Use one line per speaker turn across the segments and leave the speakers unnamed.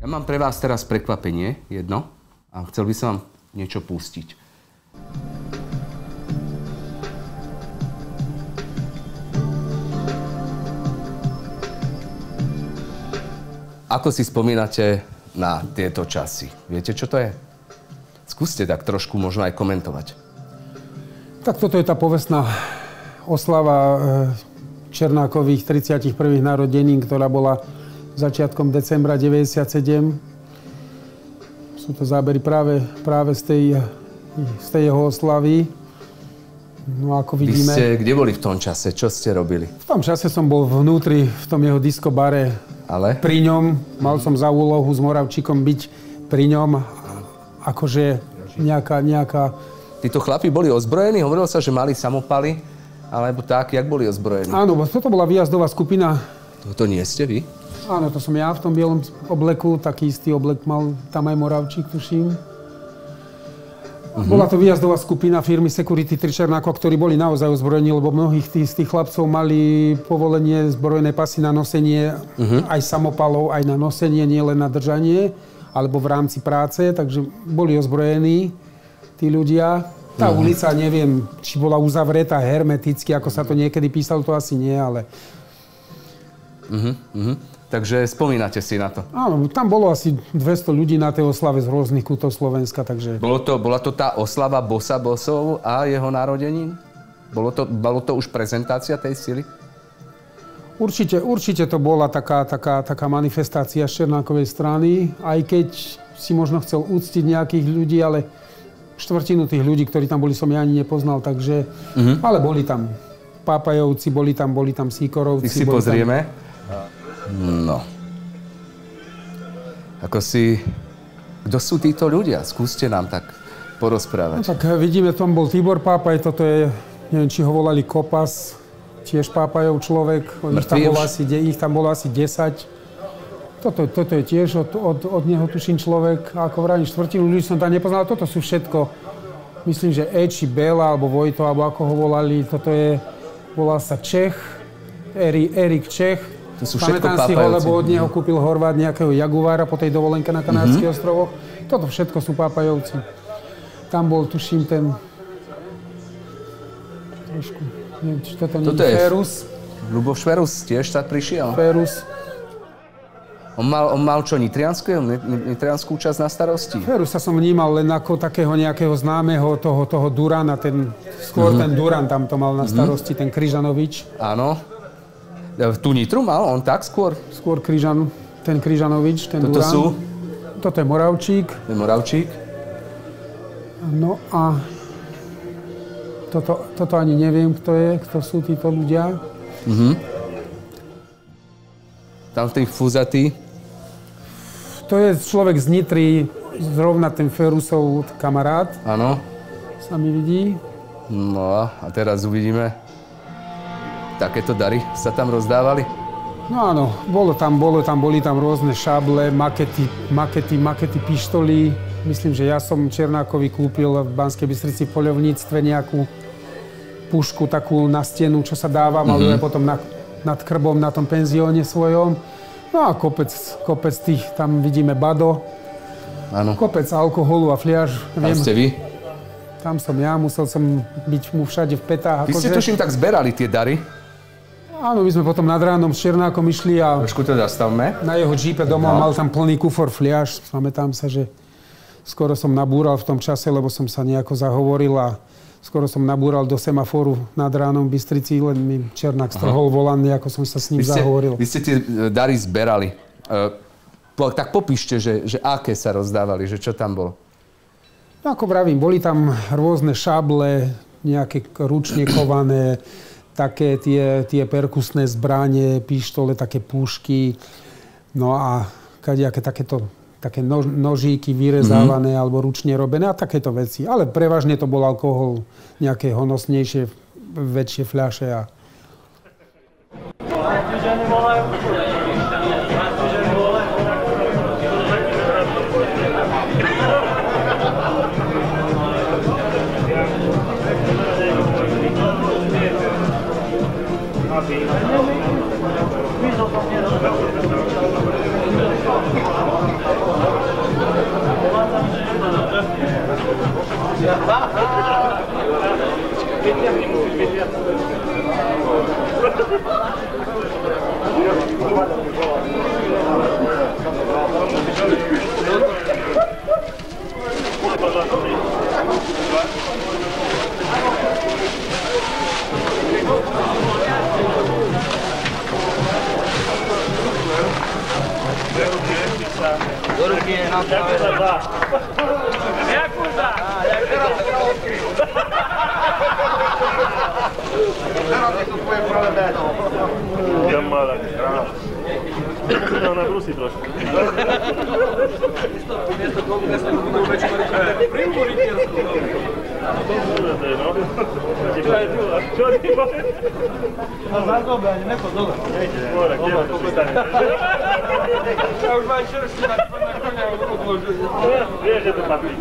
mám pre vás teraz prekvapenie, jedno, a chcel by som vám niečo pustiť. Ako si spomínate na tieto časy? Viete, čo to je? Skúste tak trošku možno aj komentovať.
Tak toto je tá povestná oslava Černákových 31. narodenín, ktorá bola začiatkom decembra 97. Sú to zábery práve z tej jeho oslavy. No ako vidíme...
Vy ste kde boli v tom čase? Čo ste robili?
V tom čase som bol vnútri v tom jeho diskobare.
Ale?
Pri ňom. Mal som za úlohu s Moravčíkom byť pri ňom. Akože nejaká...
Títo chlapi boli ozbrojení? Hovorilo sa, že mali samopaly. Alebo tak, jak boli ozbrojení?
Áno, toto bola výjazdová skupina.
To nie ste vy?
Áno, to som ja v tom bielom obleku. Taký istý oblek mal tam aj Moravčík, tuším. Bola to výjazdová skupina firmy Security 3 Černáko, ktorí boli naozaj ozbrojení, lebo mnohých z tých chlapcov mali povolenie, zbrojené pasy na nosenie, aj samopalov, aj na nosenie, nie len na držanie, alebo v rámci práce, takže boli ozbrojení tí ľudia. Tá ulica, neviem, či bola uzavretá hermeticky, ako sa to niekedy písalo, to asi nie, ale...
Takže spomínate si na to?
Áno, tam bolo asi 200 ľudí na tej oslave z rôznych kútov Slovenska, takže...
Bola to tá oslava Bossa Bossov a jeho narodenín? Bolo to už prezentácia tej sily?
Určite to bola taká manifestácia z Černákovej strany, aj keď si možno chcel úctiť nejakých ľudí, ale štvrtinu tých ľudí, ktorí tam boli, som ja ani nepoznal, takže... Ale boli tam Pápajovci, boli tam Sýkorovci.
Ich si pozrieme. No. Kto sú títo ľudia? Skúste nám tak porozprávať.
No, tak vidíme, tam bol Tibor Pápaj, toto je, neviem, či ho volali Kopas, tiež Pápajov človek. Ich tam bolo asi 10. Toto je tiež od neho, tuším, človek. A ako vravím, štvrtinu ľudí som tam nepoznal. Toto sú všetko, myslím, že Eči, Bela, alebo Vojto, alebo ako ho volali. Volal sa Čech, Erik Čech.
To sú všetko
Pamätám si ho,
Pápajovci.
lebo od neho kúpil Horvát nejakého Jaguára po tej dovolenke na Kanárskych ostrovoch. Toto všetko sú Pápajovci. Tam bol, tuším, ten... Trošku... Neviem, či toto nie je Ferus.
Ľuboš Ferus tiež sa prišiel.
Ferus.
On mal čo, nitrianskú časť na starosti?
Ferusa som vnímal len ako takého nejakého známeho toho Durana. Skôr ten Duran tam to mal na starosti, ten Kryžanovič.
Áno. Tu Nitru mal on tak skôr?
Skôr ten Kryžanovič, ten
Toto
Duran.
sú?
Toto je Moravčík.
To je Moravčík.
No a toto ani neviem, kto sú títo ľudia.
Tam v tých fúzatý.
To je človek z Nitry, zrovna ten Ferusov kamarát.
Áno.
Sa mi vidí.
No a teraz uvidíme. Takéto dary sa tam rozdávali?
No áno, boli tam rôzne šable, makety pištolí. Myslím, že ja som Černákovi kúpil v Banskej Bystrici v poľovníctve nejakú pušku takú na stenu, čo sa dáva, maluje potom nad krbom na tom penzióne svojom. No a kopec tých, tam vidíme Bado.
Áno.
Kopec alkoholu a fliaž.
Tam ste vy?
Tam som ja, musel som byť mu všade v petách.
Vy ste tuším tak zberali tie dary?
Áno, my sme potom nad ránom s Černákom išli a...
Trošku to zastavme.
Na jeho džípe domov mal tam plný kufor fliaž. Pamätám sa, že skoro som nabúral v tom čase, lebo som sa nejako zahovoril a skoro som nabúral do semaforu nad ránom v Bystrici, len mi Černák strhol volant, ako som sa s ním zahovoril.
Vy ste tie dary zberali. Tak popíšte, že aké sa rozdávali, že čo tam bolo.
No ako vravím, boli tam rôzne šable, nejaké ručne kované, také tie perkusné zbranie, pištole, také púšky, no a kadejaké také nožíky vyrezávané alebo ručne robené a takéto veci. Ale prevažne to bol alkohol, nejaké honosnejšie, väčšie fľaše a...
Do ruky je na to. Jakuza! Teraz je to tvoje prvé béno.
Ja mala, ráno. Ja na brusí trošku.
Miesto kongresne budú väčšie prímku rytierskú.
Čo ty máš?
No zágobe, ani nechod dole.
Mora, kde máš popýtanie?
Ja už mám čerství na konia odložený.
Vieš, že to patrí.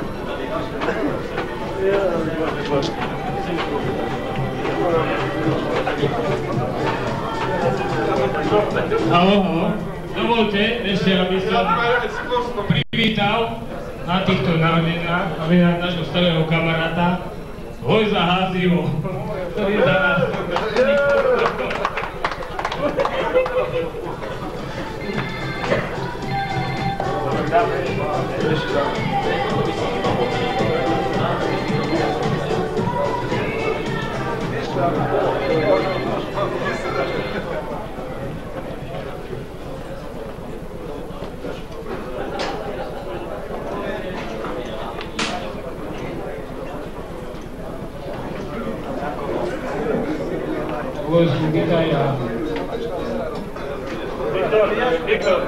Haló, dovolte ešte, aby som privítal na týchto narodenách a vyhrať nášho starého kamaráta Hojza Háziho, ktorý za nás Hojzu, vítaj a...
Viktor.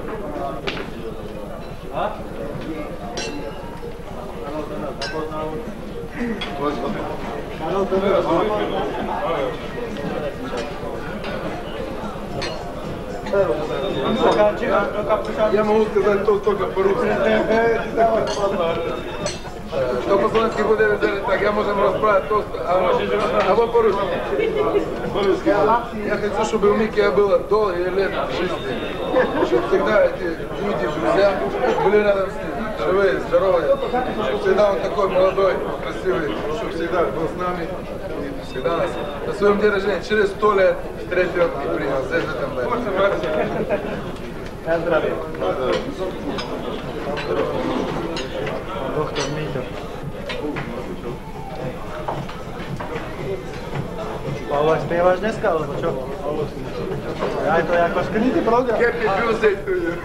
Я могу сказать только по-русски. Что по-словенски буде взяли так, я можем расправить тост, а вот по-русски. Я хочу, чтобы у Микки было долгие лет жизни, чтобы всегда эти люди, друзья, были рядом с ним, живые, здоровые, чтобы всегда он такой молодой, красивый, чтобы всегда был с нами, и всегда нас на своем день рождения, через 100 лет встретил и принял. Здесь в этом доме.
Ja zdravím.
Doktor Míťo. Paula, spievaš dneska, alebo čo? Aj to je ako skrytý program.
Happy birthday to you.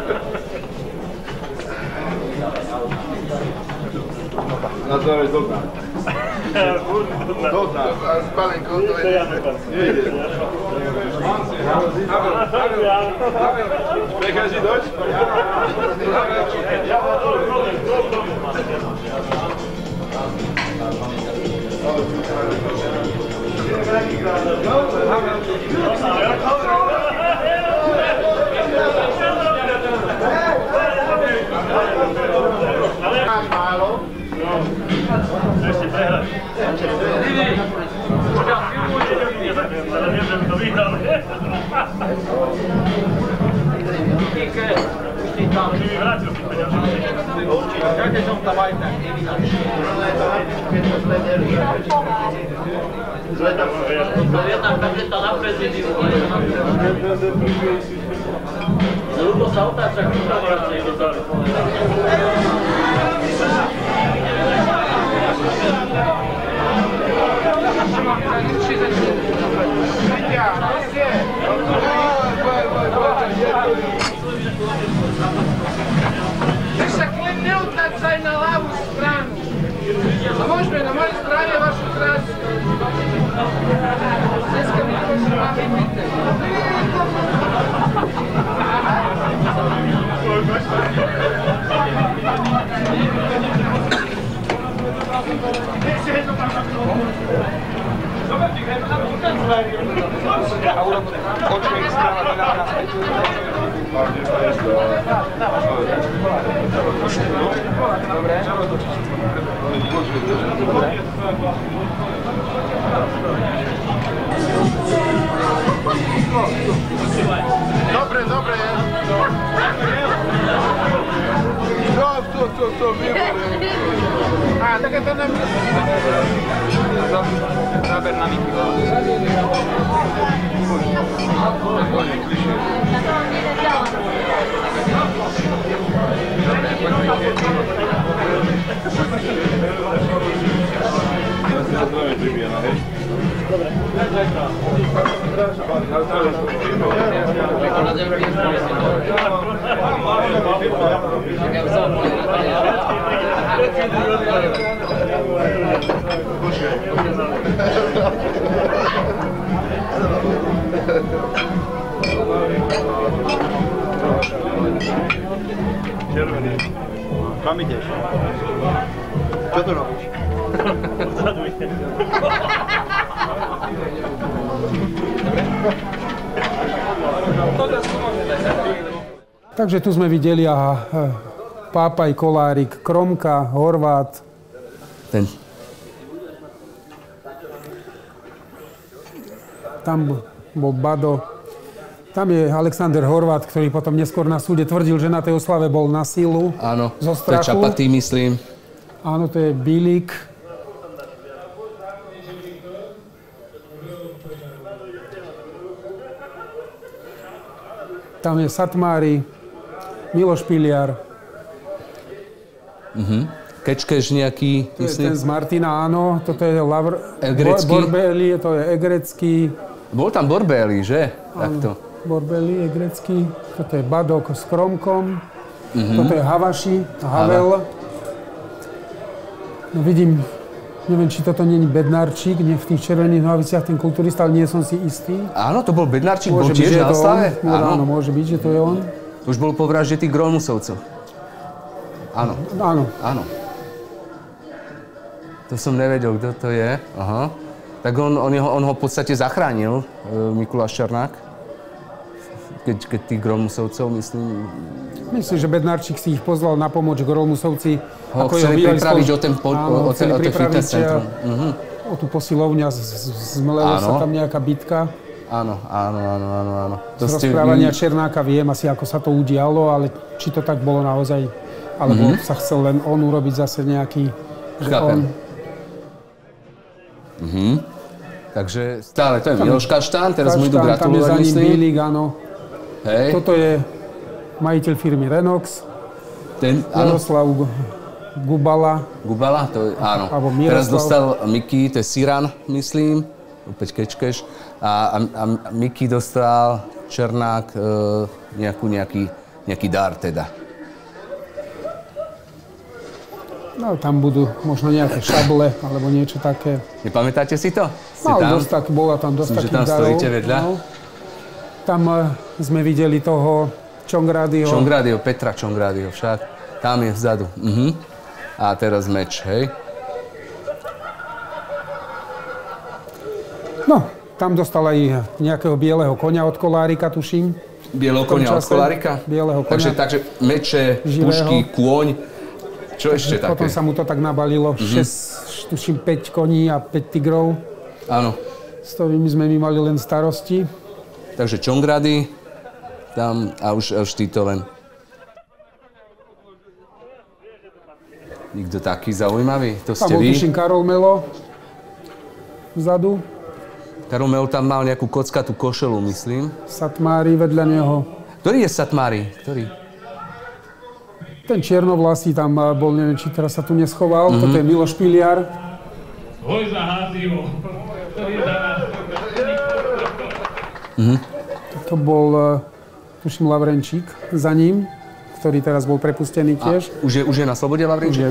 Na zdravie Dodna. Dodna. A s palenkou to je. Nejde. Sprechen Sie Deutsch?
Málo. Ešte prehrať. Ale viem, že by to vyhral.
Díke, už ti tam.
Či mi vrátil si peniaze.
Určite, čakaj som tam aj tak. Jedna kazeta na prezidiu. Ľubo sa otáča, kto tam vracia do zále.
Više klin ne utacaj na lavu stranu. A možda na moje strane vašu trasu. Dneska niko se vami pite.
Dobre, dobre. Čo, co, výborné.
Tak je to na mě.
Záber na Miky.
Červený. Kam ideš? Čo tu robíš? Vzadu idem.
Takže tu sme videli Pápaj, Kolárik, Kromka, Horvát. Tam bol Bado. Tam je Alexander Horvát, ktorý potom neskôr na súde tvrdil, že na tej oslave bol na silu.
Áno,
zo
to je
strachu.
Čapatý, myslím.
Áno, to je Bilík. Tam je Satmári, Miloš Piliar.
Kečkeš nejaký,
To je
myslím.
ten z Martina, áno. Toto je
Egrecký.
Borbeli, to je Egrecký.
Bol tam Borbeli, že? Takto.
Borbeli, Egrecký. Toto je Badok s Kromkom. Toto je Havaši, Havel. No vidím, neviem, či toto nie je Bednárčík, nie v tých červených nohaviciach, ten kulturista, ale nie som si istý.
Áno, to bol Bednárčík, bol
Môže byť,
tiež
že je
na
to
oslave?
on. Áno, môže byť, že to je on.
Už bol po vražde tých Grómusovcov. Áno,
Áno.
áno. To som nevedel, kto to je. Aha. Tak on ho v podstate zachránil, Mikuláš Černák. Keď tých Grómusovcov, myslím...
Myslím, že Bednárčík si ich pozval na pomoc, Grómusovci.
Ho chceli pripraviť o ten fitness centrum.
O tú posilovňu, zmlelo sa tam nejaká bitka.
Áno.
Z rozprávania Černáka viem asi, ako sa to udialo, ale či to tak bolo naozaj, alebo sa chcel len on urobiť zase nejaký...
Chápem. Takže stále to je Miloš Kaštán, teraz mu idú gratulovať,
tam je za ním
myslím.
Bílik, áno.
Hej.
Toto je majiteľ firmy Renox.
Ten, áno.
Jaroslav Gubala.
Gubala, to je, áno.
Alebo Miroslav.
Teraz dostal Miky, to je Siran, myslím. Opäť Kečkeš. A Miky dostal Černák nejaký dar teda.
No, tam budú možno nejaké šable, alebo niečo také.
Nepamätáte si to?
Bola tam dosť takých darov.
Že tam stojíte vedľa?
No. Tam sme videli toho Čongrádyho.
Petra Čongrádyho však. Tam je vzadu. A teraz meč, hej?
No, tam dostal aj nejakého bieleho koňa od Kolárika, tuším.
Bieleho koňa od Kolárika?
Bieleho koňa.
Takže meče,
živého.
pušky, kôň. Čo ešte také?
Potom sa mu to tak nabalilo. tuším 5 koní a 5 tigrov.
Áno.
S ktorými sme my mali len starosti.
Takže Čongrády tam a už títo len. Nikto taký zaujímavý? To ste
tam bol
vy?
tuším Karol Melo vzadu.
Karol Melo tam mal nejakú kockatú košelu, myslím.
Satmári vedľa neho.
Ktorý je Satmári? Ktorý?
Ten čiernovlasý tam bol, neviem, či teraz sa tu neschoval. Toto je Miloš Piliar.
Hojza Háziho.
To bol, tuším, Lavrenčík za ním, ktorý teraz bol prepustený tiež.
Už je na slobode Lavrenčík?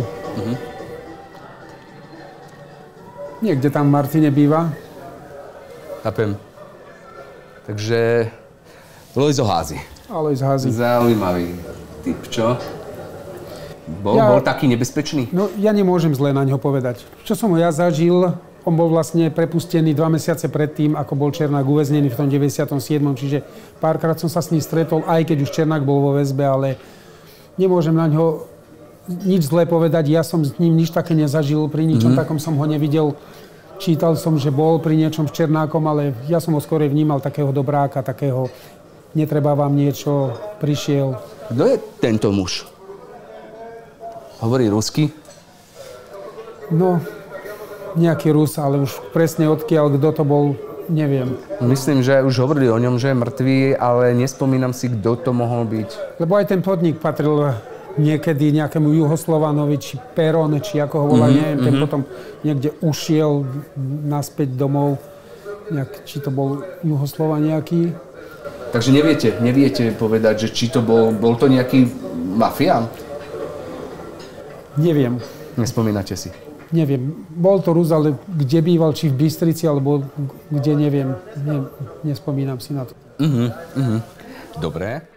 Niekde tam v Martine býva.
Chápem. Takže Lojzo Házy.
Alojz Házy.
Zaujímavý typ, čo? Bol taký nebezpečný?
No, ja nemôžem zle na ňo povedať. Čo som ho ja zažil, on bol vlastne prepustený 2 mesiace predtým, ako bol Černák uväznený v tom 97. Čiže párkrát som sa s ním stretol, aj keď už Černák bol vo väzbe, ale nemôžem na ňo nič zlé povedať. Ja som s ním nič také nezažil, pri ničom takom som ho nevidel. Čítal som, že bol pri niečom s Černákom, ale ja som ho skôr vnímal takého dobráka, takého netreba vám niečo, prišiel.
Kto je tento muž? Hovorí rusky?
No, nejaký Rus, ale už presne odkiaľ, kto to bol, neviem.
Myslím, že už hovorili o ňom, že je mŕtvý, ale nespomínam si, kto to mohol byť.
Lebo aj ten podnik patril niekedy nejakému Juhoslovanovi, či Perone, či ako ho volá, neviem, ten potom niekde ušiel naspäť domov. Či to bol Juhoslovan nejaký.
Takže neviete povedať, že či to bol to nejaký mafián?
Neviem.
Nespomínate si?
Neviem. Bol to Rus, ale kde býval, či v Bystrici, alebo kde, neviem. Nespomínam si na to.
Dobre.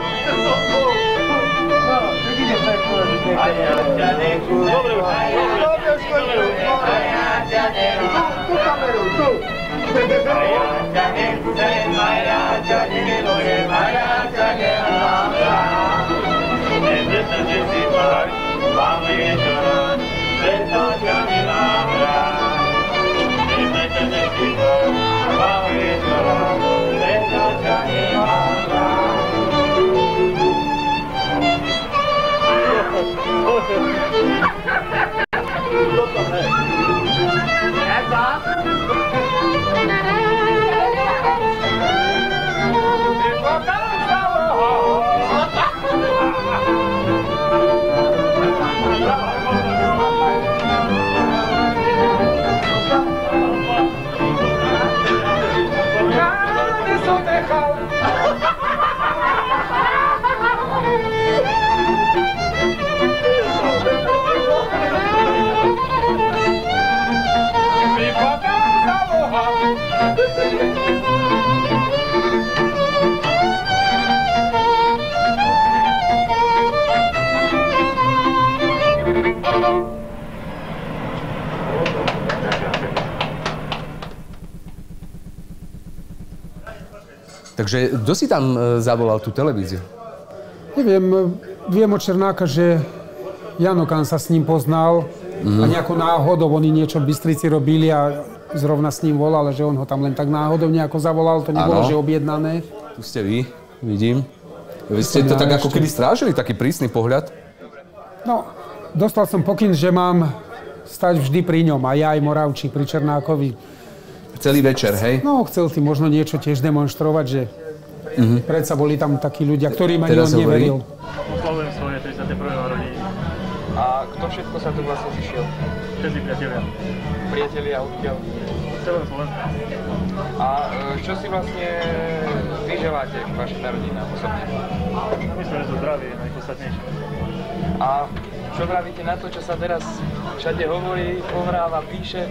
Takže kto si tam zavolal tú televíziu?
Neviem, viem od Černáka, že Jano Kahn sa s ním poznal a nejakou náhodou oni niečo v Bystrici robili a zrovna s ním volal, že on ho tam len tak náhodou nejako zavolal, to nebolo, že objednané.
Tu ste vy, vidím. Vy ste to tak ako keby strážili, taký prísny pohľad?
No, dostal som pokyn, že mám stať vždy pri ňom, a ja aj Moravčík pri Černákovi.
Celý večer, hej?
No, chcel si možno niečo tiež demonštrovať, že predsa boli tam takí ľudia, ktorým ani on neveril.
Oslovujem svoje 31. narodeniny.
A kto všetko sa tu vlastne zišiel?
Všetci priatelia.
Priatelia odkiaľ?
Celé Slovensko.
A čo si vlastne vy želáte k vašim narodinám osobne?
Myslím, že to zdravie je najpodstatnejšie.
A čo vravíte na to, čo sa teraz všade hovorí, pohráva, píše?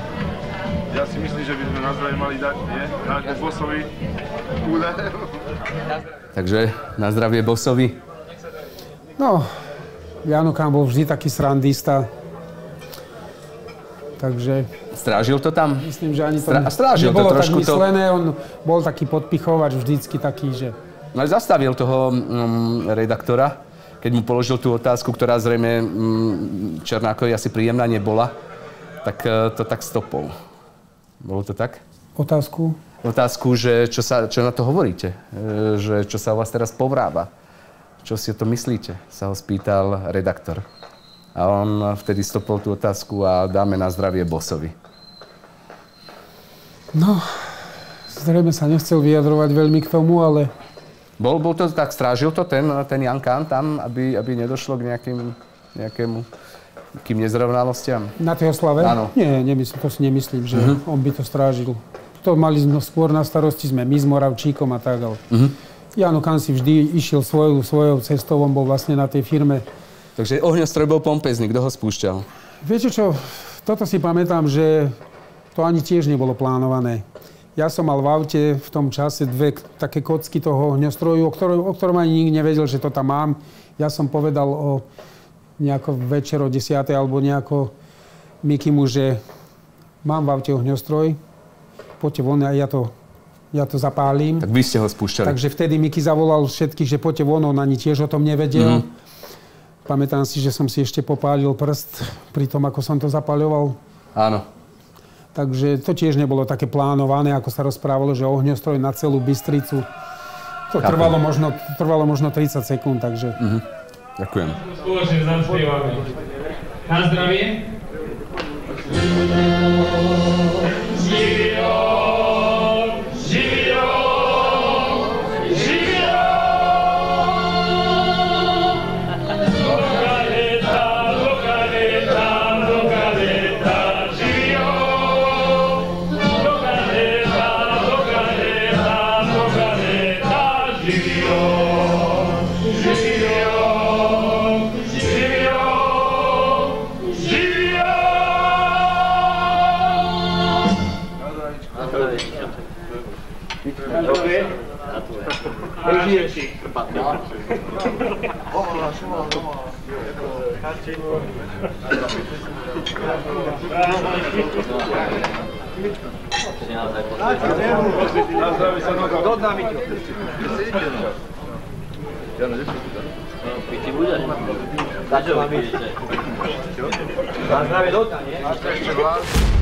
Ja si myslím, že by sme na zdravie mali dať, nie? Nášmu bossovi úle.
Takže na zdravie bossovi.
No, Jano Kahn bol vždy taký srandista. Takže...
Strážil to tam?
Myslím, že ani to
to
nebolo
trošku
tak myslené. On bol taký podpichovač, vždycky taký, že...
No ale zastavil toho redaktora, keď mu položil tú otázku, ktorá zrejme Černákovi asi príjemná nebola, tak to tak stopol. Bolo to tak?
Otázku?
Otázku, že čo na to hovoríte? Že čo sa o vás teraz povráva? Čo si o to myslíte? Sa ho spýtal redaktor. A on vtedy stopol tú otázku a dáme na zdravie bossovi.
No, zrejme sa nechcel vyjadrovať veľmi k tomu, ale...
Bol to tak, strážil to ten Jan Kahn tam, aby nedošlo k nejakým nezrovnalostiam?
Na tej oslave?
Áno.
Nie, to si nemyslím, že on by to strážil. To mali skôr na starosti sme my s Moravčíkom a tak, ale... Jano Kahn si vždy išiel svojou cestou, on bol vlastne na tej firme.
Takže ohňostroj bol pompezný, kto ho spúšťal?
Viete čo, toto si pamätám, že to ani tiež nebolo plánované. Ja som mal v aute v tom čase dve také kocky toho ohňostroju, o ktorom ani nikto nevedel, že to tam mám. Ja som povedal o nejako večer o 10. alebo nejako Mikimu, že mám v aute ohňostroj, poďte von, ja to zapálim.
Tak vy ste ho spúšťali.
Takže vtedy Miki zavolal všetkých, že poďte von, on ani tiež o tom nevedel. Pamätám si, že som si ešte popálil prst pri tom, ako som to zapaľoval.
Áno.
Takže to tiež nebolo také plánované, ako sa rozprávalo, že ohňostroj na celú Bystricu. To trvalo možno 30 sekúnd, takže...
Ďakujem.
Spoločne zaspievame. Na zdravie. Živio! Živio! Živio! Lokaleta, živio! Lokaleta, živio!
Dobre.
Prežiješ.
Nazdravi sa noga.
Dodná mi to.
Piti budeš?
Tak to mám ísť. Na zdravie dodná, nie?
Máš to ešte vlast?